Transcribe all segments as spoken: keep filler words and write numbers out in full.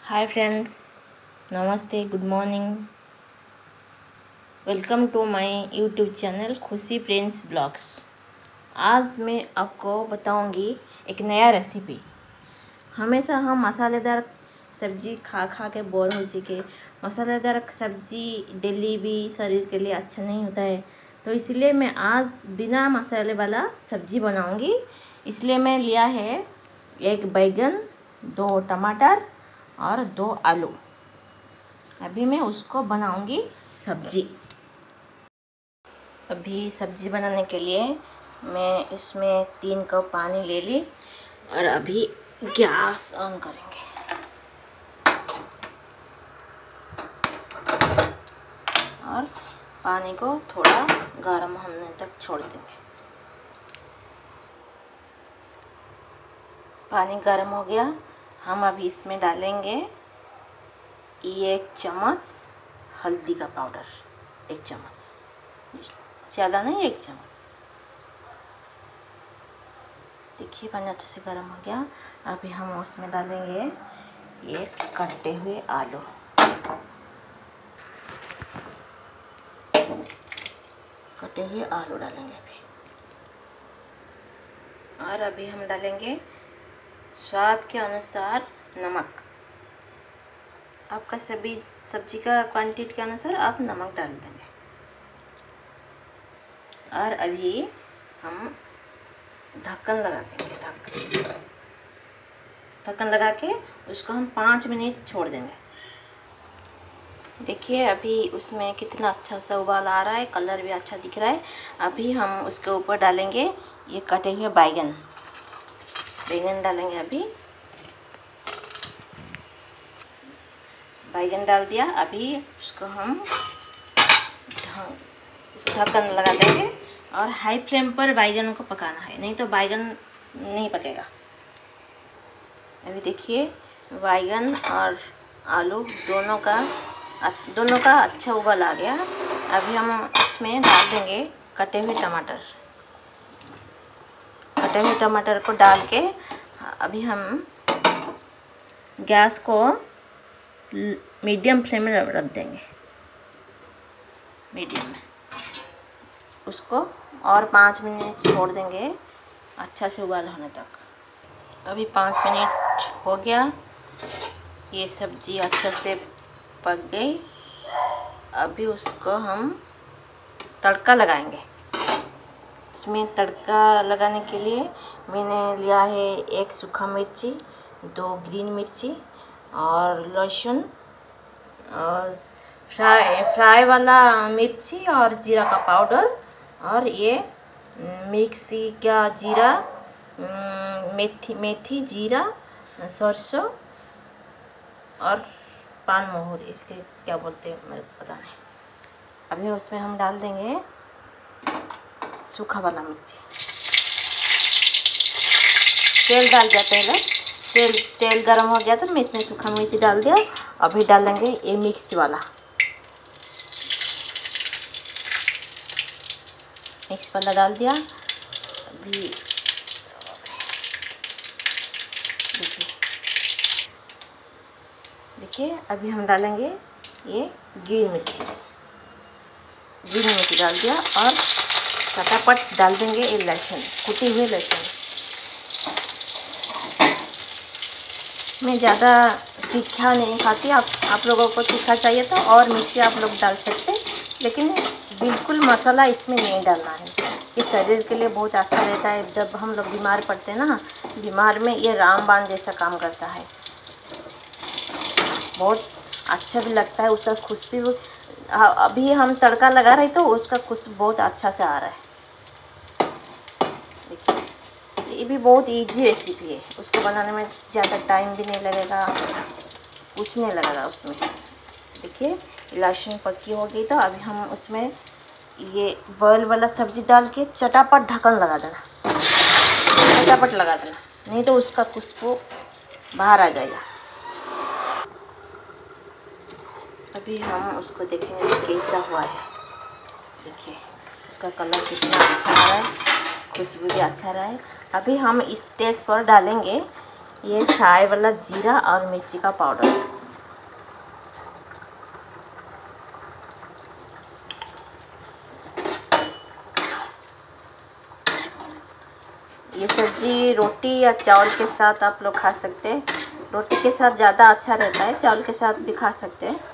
हाय friends, नमस्ते, good morning. Welcome to my YouTube channel Khushi friends blogs. आज मैं आपको बताऊंगी एक नया रेसिपी। हमेशा हम मसालेदार सब्जी खा खा के बोर हो चुके। मसालेदार सब्जी डेली भी शरीर के लिए अच्छा नहीं होता है, तो इसलिए मैं आज बिना मसाले वाला सब्जी बनाऊंगी। इसलिए मैं लिया है एक बैगन, दो टमाटर और दो आलू। अभी मैं उसको बनाऊंगी सब्जी। अभी सब्जी बनाने के लिए मैं इसमें तीन कप पानी ले ली और अभी गैस ऑन करेंगे। और पानी को थोड़ा गर्म होने तक छोड़ देंगे। पानी गर्म हो गया। हम अभी इसमें डालेंगे एक चम्मच हल्दी का पाउडर, एक चम्मच, ज़्यादा नहीं, एक चम्मच। देखिए पानी अच्छे से गर्म हो गया। अभी हम उसमें डालेंगे एक कटे हुए आलू। कटे हुए आलू डालेंगे अभी। और अभी हम डालेंगे स्वाद के अनुसार नमक। आपका सभी सब्जी का क्वांटिटी के अनुसार आप नमक डाल देंगे। और अभी हम ढक्कन लगा देंगे। ढक्कन ढक्कन लगा के उसको हम पाँच मिनट छोड़ देंगे। देखिए अभी उसमें कितना अच्छा सा उबाल आ रहा है, कलर भी अच्छा दिख रहा है। अभी हम उसके ऊपर डालेंगे ये कटे हुए बैगन। बैगन डालेंगे अभी। बैगन डाल दिया। अभी उसको हम ढक्कन लगा देंगे और हाई फ्लेम पर बैगन को पकाना है, नहीं तो बैगन नहीं पकेगा। अभी देखिए बैगन और आलू दोनों का दोनों का अच्छा उबाल आ गया। अभी हम इसमें डाल देंगे कटे हुए टमाटर। कटे हुए टमाटर को डाल के अभी हम गैस को मीडियम फ्लेम में रख देंगे। मीडियम में उसको और पाँच मिनट छोड़ देंगे अच्छा से उबाल होने तक। अभी पाँच मिनट हो गया। ये सब्जी अच्छा से पक गई। अभी उसको हम तड़का लगाएंगे। इसमें तड़का लगाने के लिए मैंने लिया है एक सूखा मिर्ची, दो ग्रीन मिर्ची और लहसुन और फ्राई फ्राई वाला मिर्ची और जीरा का पाउडर और ये मिक्सी का जीरा, मेथी मेथी जीरा, सरसों और पान मोहरी, इसके क्या बोलते हैं मेरे को पता नहीं। अभी उसमें हम डाल देंगे सूखा वाला मिर्ची। तेल डाल दिया पहले। तेल तेल गरम हो गया तो मैं इसमें सूखा मिर्ची डाल दिया। अभी डालेंगे ये मिक्स वाला मिक्स वाला डाल दिया। अभी देखिए देखिए अभी हम डालेंगे ये ग्रीन मिर्ची। ग्रीन मिर्ची डाल दिया और फटाफट डाल देंगे ये लहसुन, कुटी हुई लहसुन। मैं ज़्यादा तीखा नहीं खाती। आप आप लोगों को तीखा चाहिए तो और मिर्ची आप लोग डाल सकते, लेकिन बिल्कुल मसाला इसमें नहीं डालना है। ये शरीर के लिए बहुत अच्छा रहता है। जब हम लोग बीमार पड़ते हैं ना, बीमार में ये रामबाण जैसा काम करता है। बहुत अच्छा भी लगता है। उसका खुशबू अभी हम तड़का लगा रहे तो उसका खुशबू बहुत अच्छा से आ रहा है। देखिए ये भी बहुत इजी रेसिपी है। उसको बनाने में ज़्यादा टाइम भी नहीं लगेगा, कुछ नहीं लगेगा उसमें। देखिए लहसुन पक्की हो गई तो अभी हम उसमें ये बॉयल वाला सब्जी डाल के चटापट ढक्कन लगा देना। चटापट लगा देना, नहीं तो उसका खुशबू बाहर आ जाएगा। अभी हम उसको देखेंगे कैसा हुआ है। देखिए उसका कलर कितना अच्छा आ रहा है, खुशबू भी अच्छा रहा है। अभी हम इस स्टेज पर डालेंगे ये फ्राई वाला जीरा और मिर्ची का पाउडर। ये सब्ज़ी रोटी या चावल के साथ आप लोग खा सकते हैं। रोटी के साथ ज़्यादा अच्छा रहता है, चावल के साथ भी खा सकते हैं।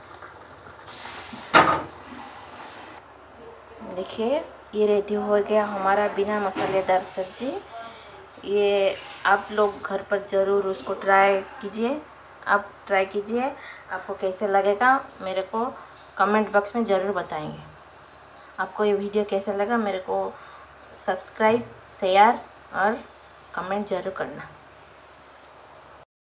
देखिए ये रेडी हो गया हमारा बिना मसालेदार सब्ज़ी। ये आप लोग घर पर ज़रूर उसको ट्राई कीजिए। आप ट्राई कीजिए, आपको कैसे लगेगा मेरे को कमेंट बॉक्स में ज़रूर बताएंगे। आपको ये वीडियो कैसा लगा मेरे को सब्सक्राइब, शेयर और कमेंट ज़रूर करना।